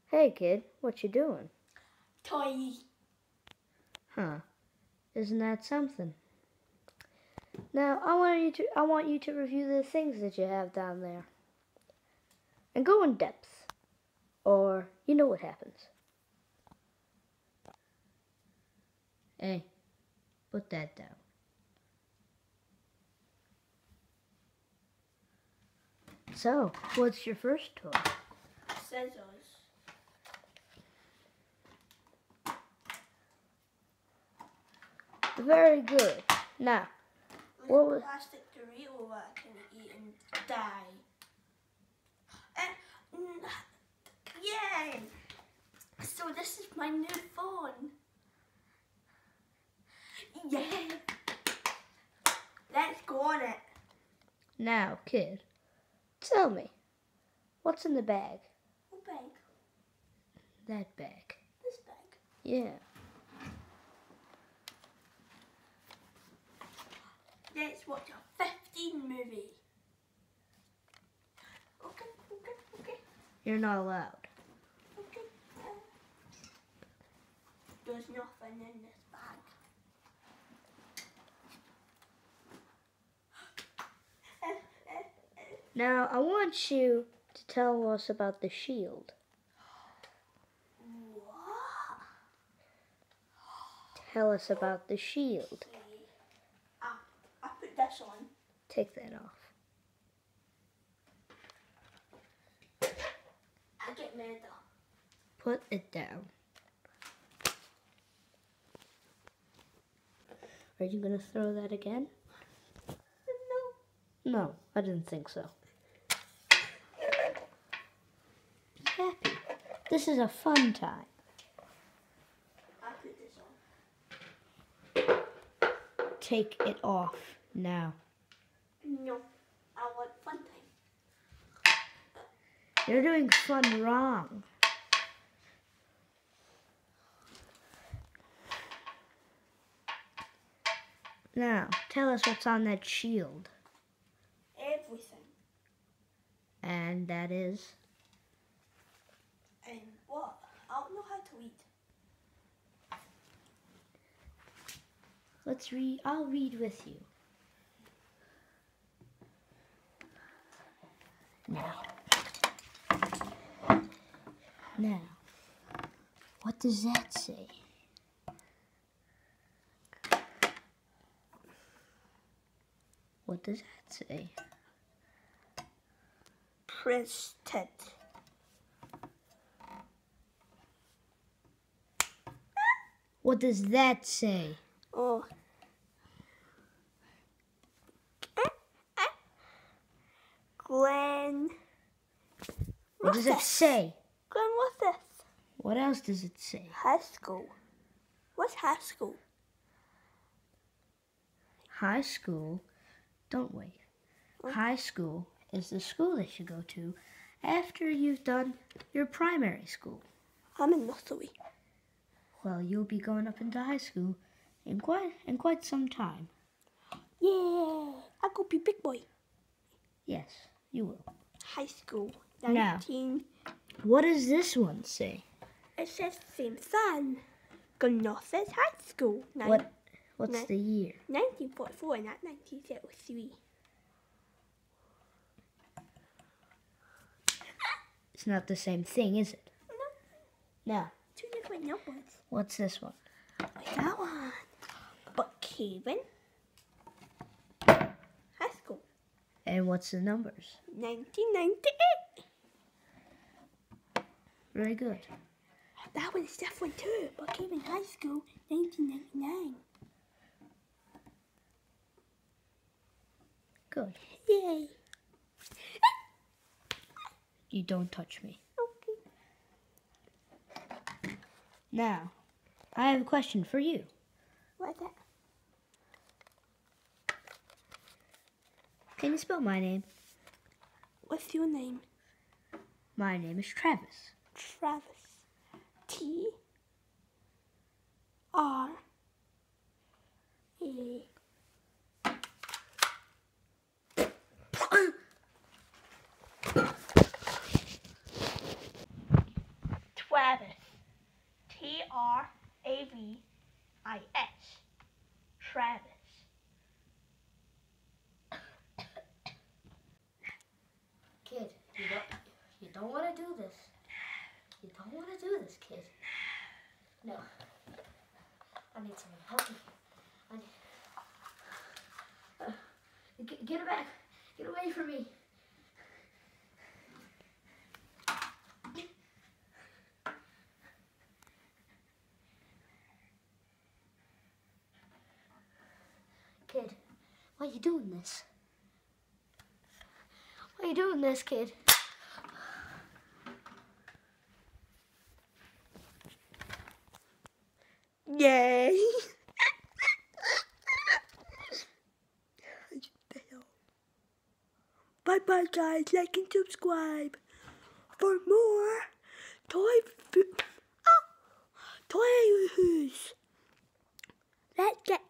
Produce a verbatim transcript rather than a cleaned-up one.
Hey kid, what you doing? Toy. Huh. Isn't that something? Now I want you to I want you to review the things that you have down there. And go in depth. Or you know what happens. Hey, put that down. So, what's your first toy? Scissors. Very good. Now, what was... plastic Dorito that I can eat and die. Uh, mm, yay! So this is my new phone. Yay! Let's go on it. Now, kid, tell me, what's in the bag? What bag? That bag. This bag. Yeah. Let's watch a fifteen movie. Okay, okay, okay, You're not allowed. okay. Uh, there's nothing in this bag. Uh, uh, uh. Now, I want you to tell us about the shield. What? Tell us about the shield. Okay. Ah, I put this on. Take that off. I get mad up. Put it down. Are you going to throw that again? No. No, I didn't think so. Be happy. This is a fun time. I put this on. Take it off now. No. I want fun time. You're doing fun wrong. Now, tell us what's on that shield. Everything. And that is... And what? I don't know how to read. Let's read. I'll read with you. Now. Now. What does that say? What does that say? Present. What does that say? Oh. Glenn. What does it say? Glenn, what's this? What else does it say? High school. What's high school? High school. Don't wait. High school is the school that you go to after you've done your primary school. I'm in nursery. Well, you'll be going up into high school in quite in quite some time. Yeah, I go be big boy. Yes, you will. High school. Now. nineteen. What does this one say? It says same thing. Gnosis High School. Nine, What what's Nine. the year? nineteen forty-four, not nineteen oh three. It's not the same thing, is it? No, No. two different numbers. What's this one? Like that one. But Kevin. High School. And what's the numbers? nineteen ninety-eight. Very good. That one's different too. But Kevin High School, nineteen ninety-nine. Good. Yay. You don't touch me. Okay. Now, I have a question for you. What's that? Can you spell my name? What's your name? My name is Travis. Travis. T. R. A. Travis. T R A V I S. Travis. Kid, you don't, you don't want to do this. You don't want to do this, kid. No. I need someone to help me. I need... Uh, get, get it back. Get away from me. Kid, why are you doing this? Why are you doing this, kid? Yay! Bye bye guys, like and subscribe for more toy oh, toys. Let's get